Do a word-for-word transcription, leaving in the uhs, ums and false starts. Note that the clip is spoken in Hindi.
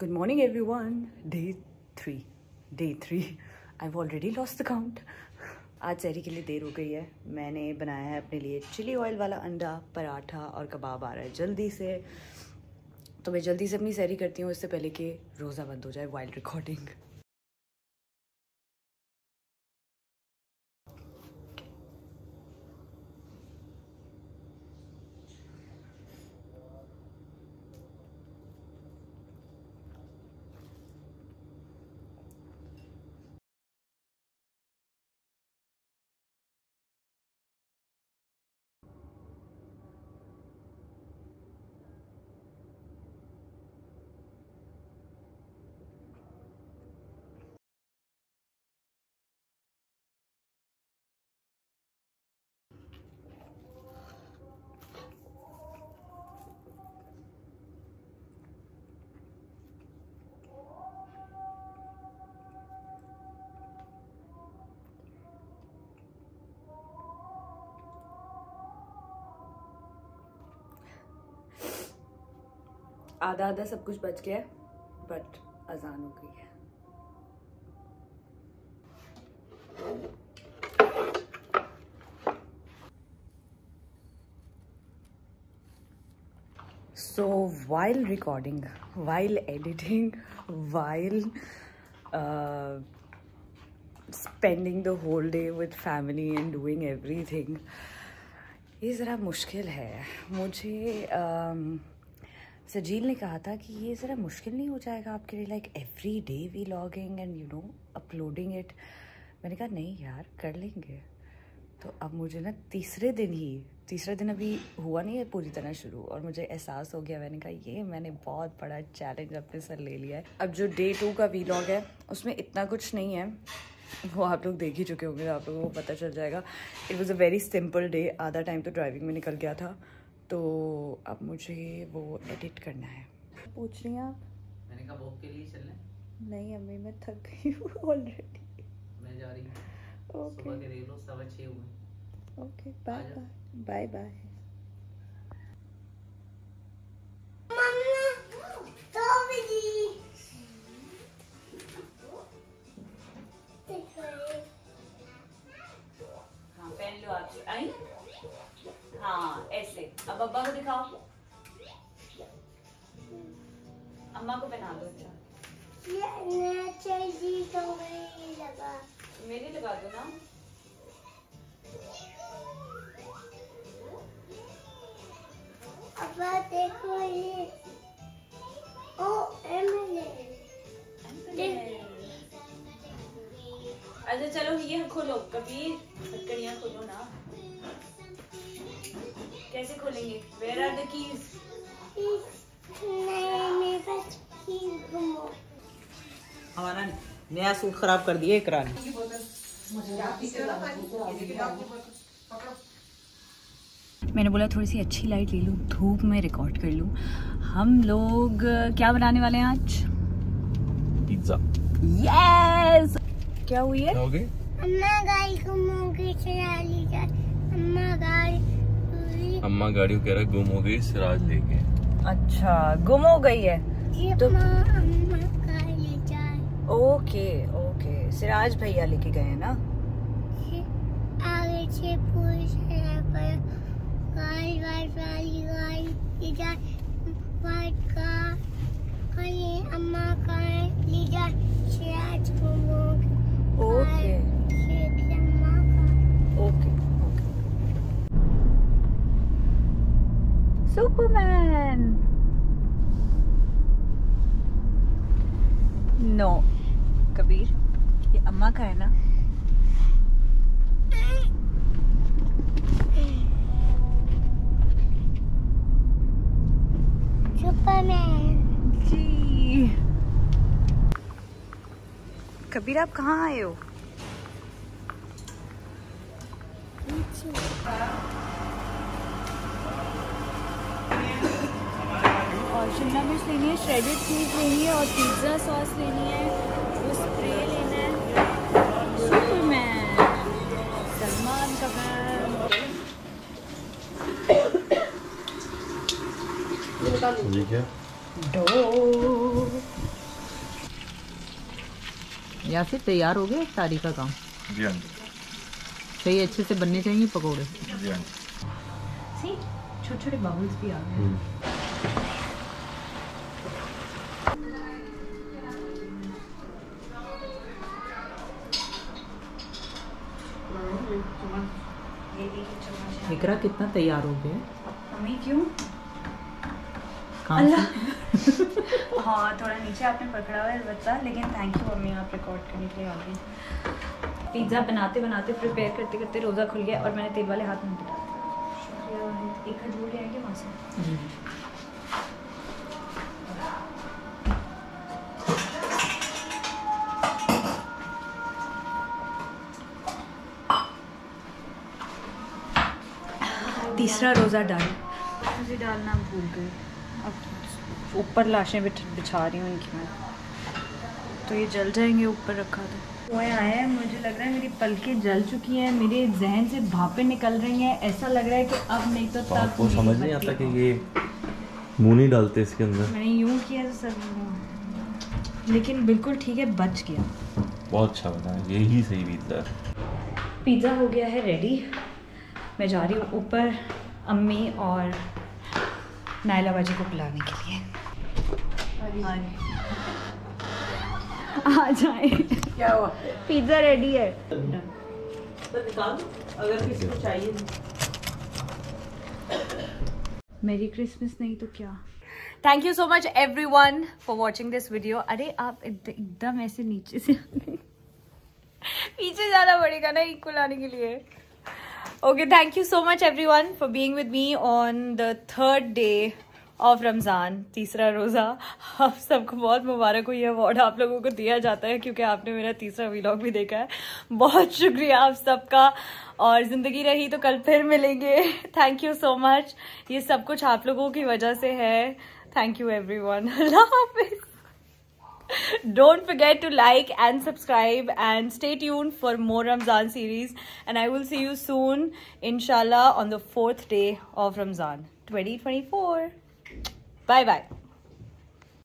Good morning everyone. Day three. Day three. I've already lost the count. आज सहरी के लिए देर हो गई है. मैंने बनाया है अपने लिए चिली ऑयल वाला अंडा, पराठा और कबाब आ रहा है जल्दी से. तो मैं जल्दी से अपनी सहरी करती हूँ इससे पहले कि रोज़ा बंद हो जाए वाइल्ड रिकॉर्डिंग. आधा आधा सब कुछ बच गया बट अजान हो गई है. So while recording, while editing, while uh, spending the whole day with family and doing everything, ये ज़रा मुश्किल है. मुझे um, सजील ने कहा था कि ये ज़रा मुश्किल नहीं हो जाएगा आपके लिए, like every day we logging and you know uploading it. मैंने कहा नहीं यार कर लेंगे. तो अब मुझे ना तीसरे दिन ही तीसरा दिन अभी हुआ नहीं है पूरी तरह शुरू और मुझे एहसास हो गया. मैंने कहा ये मैंने बहुत बड़ा चैलेंज अपने सर ले लिया है. अब जो डे टू का वीलॉग है उसमें इतना कुछ नहीं है, वो आप लोग देख ही चुके होंगे, आप लोगों को पता चल जाएगा. It was a very simple day. आधा टाइम तो ड्राइविंग में निकल गया था. तो अब मुझे वो एडिट करना है. पूछ रही हैं आप? मैंने कहा वॉक के लिए चलना है. नहीं अम्मी मैं थक गई हूँ ऑलरेडी. मैं जा रही हूँ. ओके सुबह के देख लो सवा छः हुए. Okay bye bye bye bye. हाँ पहन लो आप. आई हाँ ऐसे. अब अब्बा को दिखाओ. अम्मा को पहना दो. अच्छा मेरी लगा दो ना. अब्बा देखो ये. Oh MLA. अच्छा चलो ये खोलो. कभी हथकड़ियाँ खोलो ना. कैसे खोलेंगे? Where are the keys? मेरे पास कीज घुमो. हमारा नया सूट खराब कर दिए इकरा ने. मैंने बोला थोड़ी सी अच्छी लाइट ले लूँ, धूप में रिकॉर्ड कर लूँ. हम लोग क्या बनाने वाले हैं आज? पिज्जा. यस. क्या हुई है? अम्मा गाड़ी घुमोगे चला लीजिए. अम्मा गाड़ी अम्मा गाड़ी कह रहा गुम हो गई सिराज लेके. अच्छा गुम हो गई है तो अम्मा गाड़ी ले जाए. Okay okay. सिराज भैया लेके गए हैं ना. आगे से पुलिस पर गाड़ी वाइट वाली गाड़ी ले जाए. वाइट कार कहीं अम्मा का ले जाए. सिराज घुमोगे. ओके अम्मा का okay okay. Superman. No Kabir ये अम्मा का है ना. सुपरमैन जी. कबीर आप कहाँ आए हो? और शिमला मिर्च लेनी है, श्रेडेड चीज़ लेनी है और पिज़्ज़ा सॉस लेनी है. वो स्प्रे लेना है. सुपरमैन सलमान का फैन. ये क्या? डो या फिर तैयार हो गया इफ्तारी का काम? जी हाँ। सही अच्छे से बनने चाहिए पकौड़े। जी हाँ। सी छोटे छोटे बबल्स भी आ गए। इकरा कितना तैयार हो गया? मम्मी क्यों? अल्लाह हाँ थोड़ा नीचे आपने पकड़ा हुआ है बच्चा, लेकिन थैंक यू मम्मी आप रिकॉर्ड करने के लिए आ गई। पिज़्ज़ा बनाते बनाते प्रिपेयर करते करते रोज़ा खुल गया और मैंने तेल वाले हाथ में बिठा दिया। एक हाथ बोल आएंगे वहाँ से। तीसरा रोज़ा डाल मुझे डालना भूल गई। अब ऊपर लाशें बिछा रही हूँ इनकी मैं, तो ये जल जाएंगे ऊपर रखा था। वो आया है, मुझे लग रहा है मेरी पलकें जल चुकी हैं, मेरे जहन से भापें निकल रही हैं। ऐसा लग रहा है कि अब नहीं तो तब आपको समझ नहीं आता कि ये मुँह नहीं डालते इसके अंदर। मैंने यूँ किया तो सब, लेकिन बिल्कुल ठीक है, बच गया। बहुत अच्छा बना है, यही सही पिज़्ज़ा है। पिज़्ज़ा हो गया है रेडी। मैं जा रही हूँ ऊपर अम्मी और नायला बाजी को बुलाने के लिए। आ जाए। क्या हुआ? पिज़्ज़ा रेडी है। तो निकाल दो अगर किसी को चाहिए। मेरी क्रिसमस नहीं तो क्या। Thank you so much everyone for watching this video. अरे आप एकदम ऐसे नीचे से पीछे जाना पड़ेगा ना इनको लाने के लिए। Okay, thank you so much everyone for being with me on the third day of Ramzan, तीसरा रोज़ा। आप सबको बहुत मुबारक हो। ये अवार्ड आप लोगों को दिया जाता है क्योंकि आपने मेरा तीसरा व्लॉग भी देखा है। बहुत शुक्रिया आप सबका, और ज़िंदगी रही तो कल फिर मिलेंगे। Thank you so much. ये सब कुछ आप लोगों की वजह से है। Thank you everyone. अल्लाह हाफिज़। Don't forget to like and subscribe and stay tuned for more Ramzan series, and I will see you soon inshallah on the fourth day of Ramzan twenty twenty-four. Bye bye.